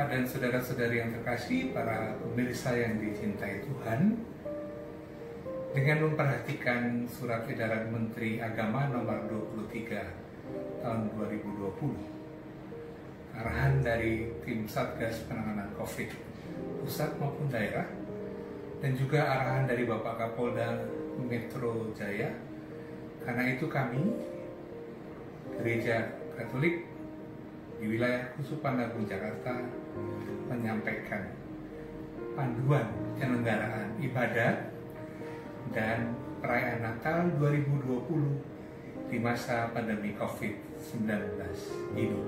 Bapak dan saudara-saudari yang terkasih, para pemirsa yang dicintai Tuhan, dengan memperhatikan surat edaran Menteri Agama nomor 23 tahun 2020, arahan dari tim Satgas Penanganan COVID pusat maupun daerah, dan juga arahan dari Bapak Kapolda Metro Jaya, karena itu kami Gereja Katolik di wilayah Kusupan Agung Jakarta menyampaikan panduan penyelenggaraan ibadat dan perayaan Natal 2020 di masa pandemi COVID-19 ini.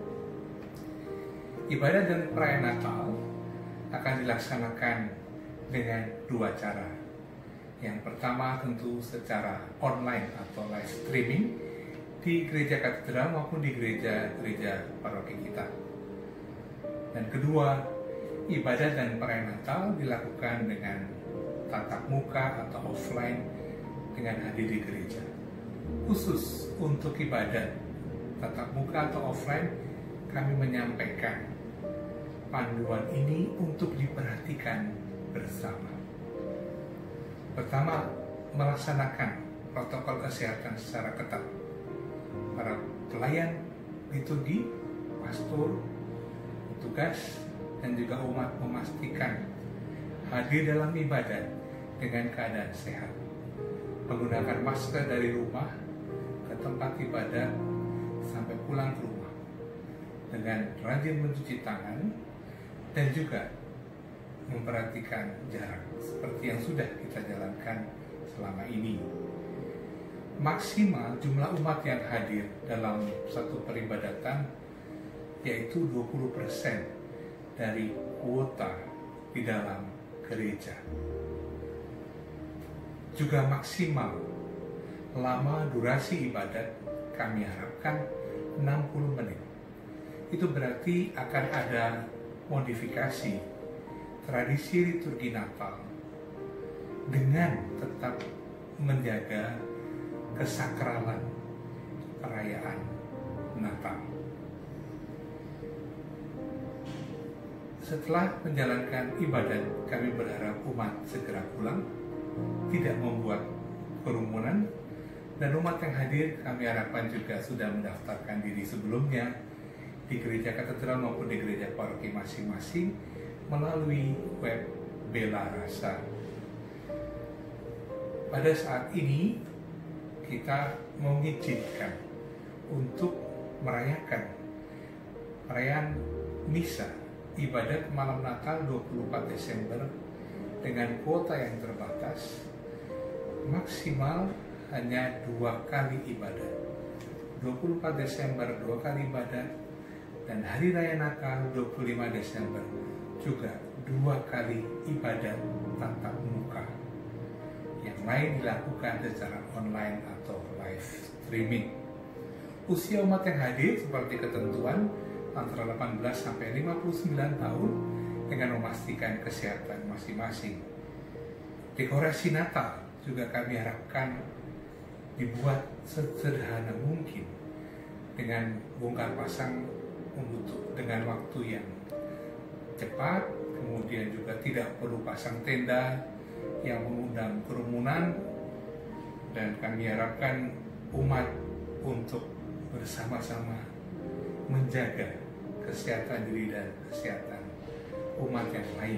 Ibadat dan perayaan Natal akan dilaksanakan dengan dua cara. Yang pertama tentu secara online atau live streaming di gereja katedral maupun di gereja paroki kita. Dan kedua, ibadat dan perayaan Natal dilakukan dengan tatap muka atau offline dengan hadir di gereja. Khusus untuk ibadat tatap muka atau offline, kami menyampaikan panduan ini untuk diperhatikan bersama. Pertama, melaksanakan protokol kesehatan secara ketat. Para pelayan liturgi, pastor, petugas, dan juga umat memastikan hadir dalam ibadat dengan keadaan sehat, menggunakan masker dari rumah ke tempat ibadat sampai pulang ke rumah, dengan rajin mencuci tangan, dan juga memperhatikan jarak seperti yang sudah kita jalankan selama ini. Maksimal jumlah umat yang hadir dalam satu peribadatan yaitu 20% dari kuota di dalam gereja. Juga maksimal lama durasi ibadat kami harapkan 60 menit. Itu berarti akan ada modifikasi tradisi liturgi Natal dengan tetap menjaga kesakralan perayaan Natal. Setelah menjalankan ibadat, kami berharap umat segera pulang, tidak membuat kerumunan, dan umat yang hadir kami harapkan juga sudah mendaftarkan diri sebelumnya di gereja katedral maupun di gereja paroki masing-masing melalui web Bela Rasa. Pada saat ini kita mengizinkan untuk merayakan perayaan misa ibadat malam Natal 24 Desember dengan kuota yang terbatas, maksimal hanya 2 kali ibadat. 24 Desember 2 kali ibadat, dan Hari Raya Natal 25 Desember juga 2 kali ibadat tatap muka. Yang lain dilakukan secara online atau live streaming. Usia umat yang hadir seperti ketentuan antara 18 sampai 59 tahun dengan memastikan kesehatan masing-masing. Dekorasi Natal juga kami harapkan dibuat sesederhana mungkin dengan bongkar pasang dengan waktu yang cepat, kemudian juga tidak perlu pasang tenda yang mengundang kerumunan, dan kami harapkan umat untuk bersama-sama menjaga kesehatan diri dan kesehatan umat yang lain.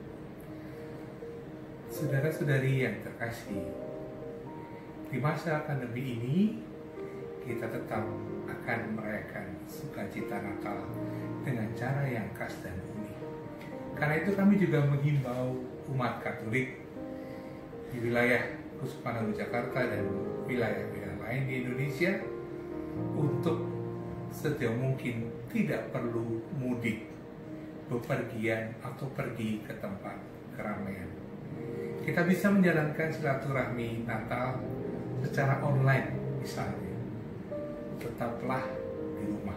Saudara-saudari yang terkasih, di masa pandemi ini kita tetap akan merayakan sukacita Natal dengan cara yang khas dan unik. Karena itu kami juga menghimbau umat Katolik di wilayah Kusupan Agung Jakarta dan wilayah-wilayah lain di Indonesia untuk sejauh mungkin tidak perlu mudik, bepergian atau pergi ke tempat keramaian. Kita bisa menjalankan silaturahmi Natal secara online misalnya. Tetaplah di rumah.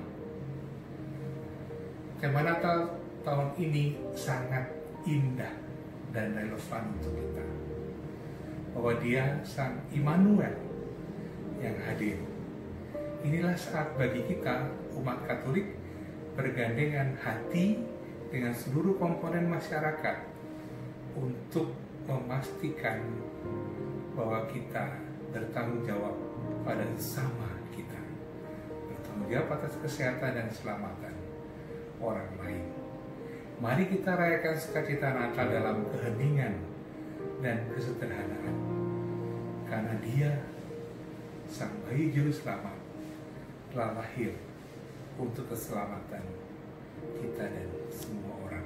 Tema Natal tahun ini sangat indah dan relevan untuk kita, bahwa Dia Sang Immanuel yang hadir. Inilah saat bagi kita umat Katolik bergandengan hati dengan seluruh komponen masyarakat untuk memastikan bahwa kita bertanggung jawab pada sesama kita, bertanggung jawab atas kesehatan dan keselamatan orang lain. Mari kita rayakan sukacita Natal dalam keheningan dan kesederhanaan, karena Dia, Sang Bayi Juru Selamat, telah lahir untuk keselamatan kita dan semua orang.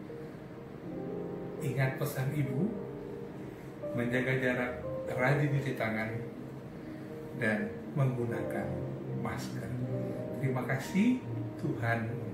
Ingat pesan Ibu, menjaga jarak, rajin cuci tangan, dan menggunakan masker. Terima kasih, Tuhan